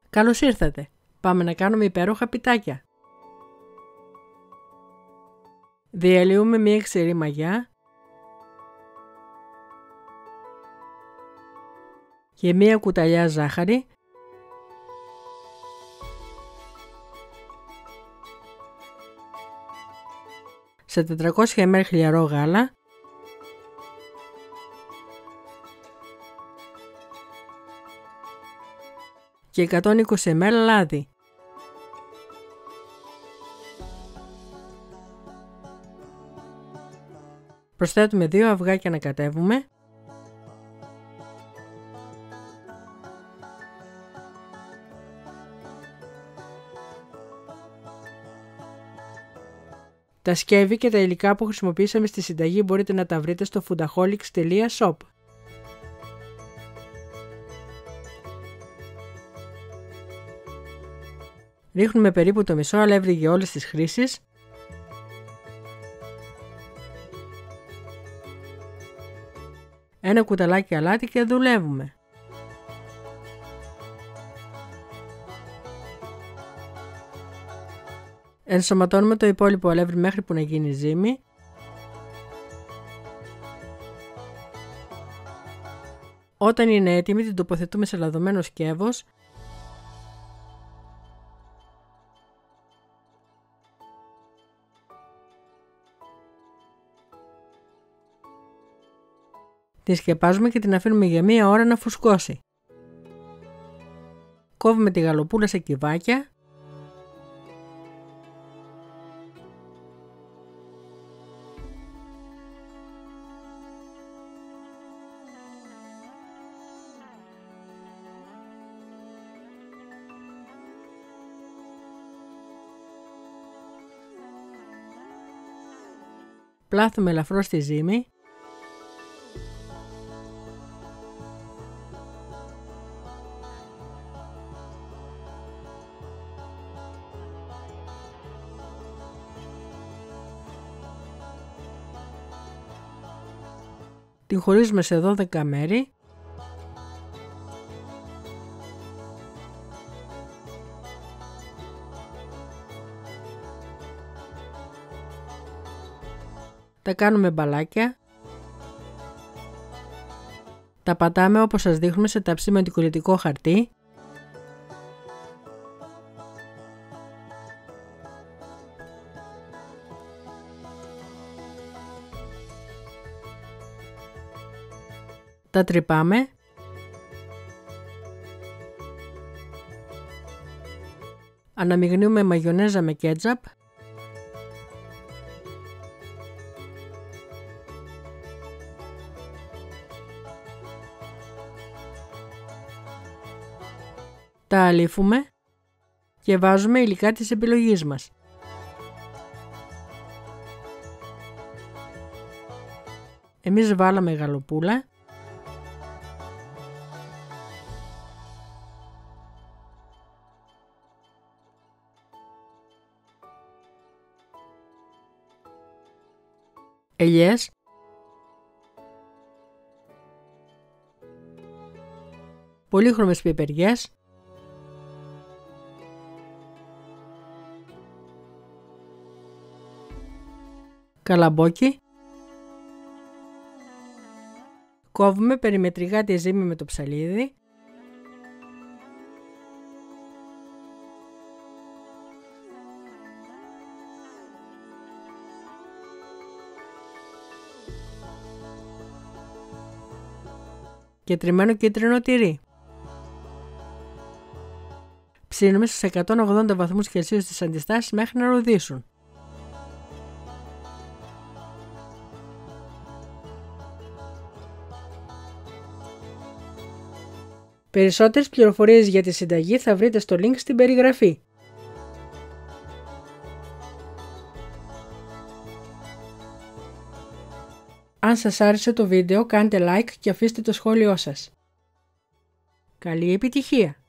Καλώς ήρθατε. Πάμε να κάνουμε υπέροχα πιτάκια. Διαλύουμε μία ξηρή μαγιά και μία κουταλιά ζάχαρη, σε 400 ml χλιαρό γάλα και 120 ml λάδι. Προσθέτουμε 2 αυγά και ανακατεύουμε. Τα σκεύη και τα υλικά που χρησιμοποιήσαμε στη συνταγή μπορείτε να τα βρείτε στο foodaholics.shop. Ρίχνουμε περίπου το μισό αλεύρι για όλες τις χρήσεις. Ένα κουταλάκι αλάτι και δουλεύουμε. Ενσωματώνουμε το υπόλοιπο αλεύρι μέχρι που να γίνει ζύμη. Όταν είναι έτοιμη την τοποθετούμε σε λαδωμένο σκεύος. Τη σκεπάζουμε και την αφήνουμε για 1 ώρα να φουσκώσει. Κόβουμε τη γαλοπούλα σε κυβάκια. Πλάθουμε ελαφρώς στη ζύμη. Την χωρίζουμε σε 12 μέρη. Τα κάνουμε μπαλάκια. Τα πατάμε όπως σας δείχνουμε σε ταψί με αντικολλητικό χαρτί. Τα τρυπάμε. Αναμειγνύουμε μαγιονέζα με κέτζαπ. Τα αλείφουμε και βάζουμε υλικά της επιλογής μας. Εμείς βάλαμε γαλοπούλα. Ελιές. Πολύχρωμες πιπεριές. Καλαμπόκι. Κόβουμε περιμετρικά τη ζύμη με το ψαλίδι. Και τριμμένο κίτρινο τυρί. Ψήνουμε στους 180 βαθμούς Κελσίου στις αντιστάσεις μέχρι να ροδίσουν. Περισσότερες πληροφορίες για τη συνταγή θα βρείτε στο link στην περιγραφή. Αν σας άρεσε το βίντεο κάντε like και αφήστε το σχόλιο σας. Καλή επιτυχία!